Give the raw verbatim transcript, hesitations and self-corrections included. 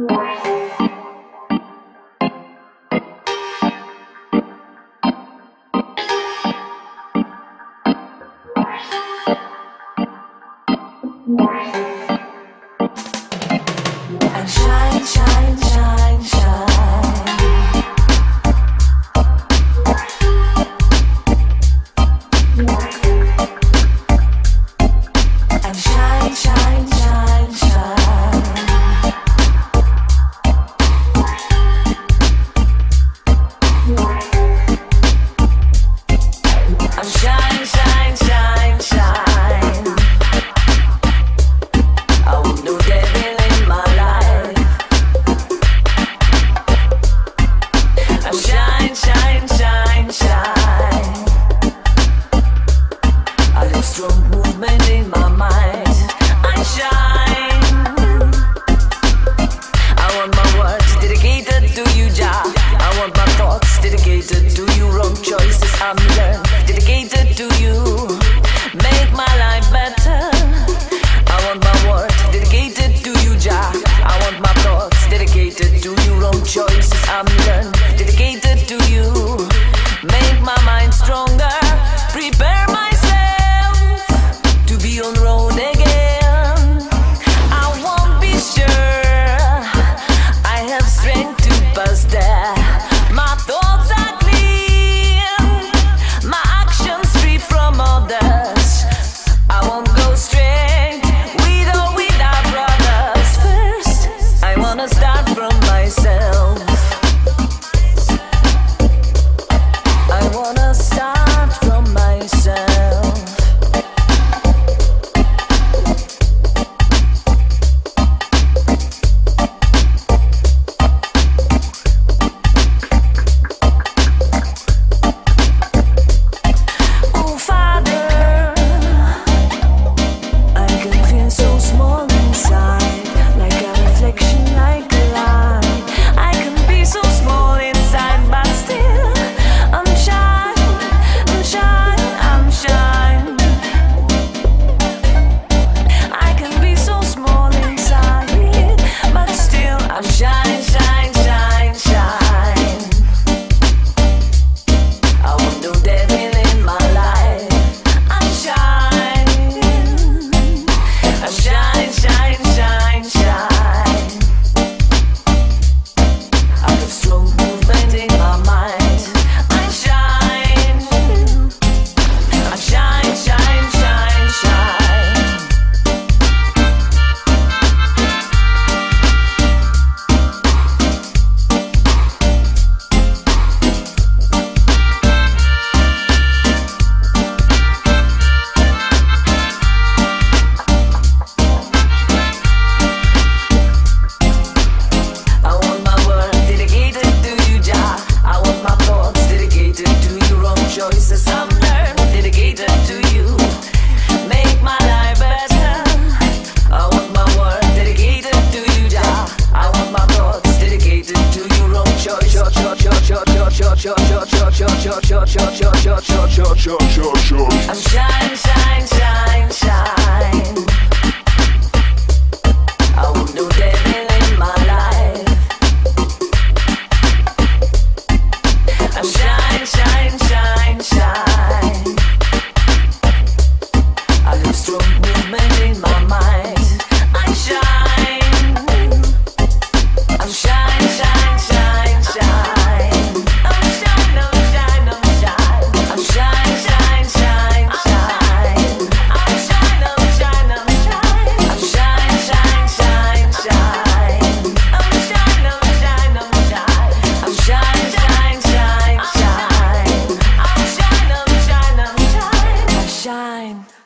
And shine, shine, shine, shine. And shine, shine, shine, shine. And shine, shine, shine, shine. I want no devil in my life. And shine, shine, shine, shine. I have strong movement in my mind. I shine. I want my words dedicated to you, Jah. I want my thoughts dedicated to you. Wrong choices I'm learned dedicated to you. Make my life better. I want my words dedicated to you, Jah. I want my thoughts dedicated to you. Wrong choices I'm learned dedicated to you. Make my mind stronger. Prepare myself to be on road again. I won't be sure I have strength to pass there. My thoughts are clean, my actions free from others. I won't go straight with or without brothers. First, I wanna start from myself. I wanna start from myself. Oh Father, I can feel so small inside, like a reflection, like a light. I can be so small inside, but still I'm shine, I'm shine, I'm shine. I can be so small inside, but still I'm shine, shine, shine, shine. I want no devil in my life. I'm shine, I'm shine, shine, shine, shine. I have strong movement in my mind. I shine, I shine, shine, shine, shine. I want my word dedicated to you, Jah. I want my thoughts dedicated to you. Wrong choices I'm learned dedicated to you. Make my life better. I want my word dedicated to you, Jah. I want my thoughts dedicated to you. Wrong choice. I'm shine, shine, shine, shine. I want no devil in my life. I'm shine, shine, shine, shine. I have strong movement in my mind. I shine. I'm shine, shine, shine, shine. I'm shine, I'm shine, I'm shine. I'm shine, shine, shine, shine. I'm shine, I'm shine, I'm shine. I'm shine, shine, shine, shine. I'm shine, I'm shine, I'm shine. I'm shine, shine, shine, shine. I'm shine, I'm shine, I'm shine. I shine.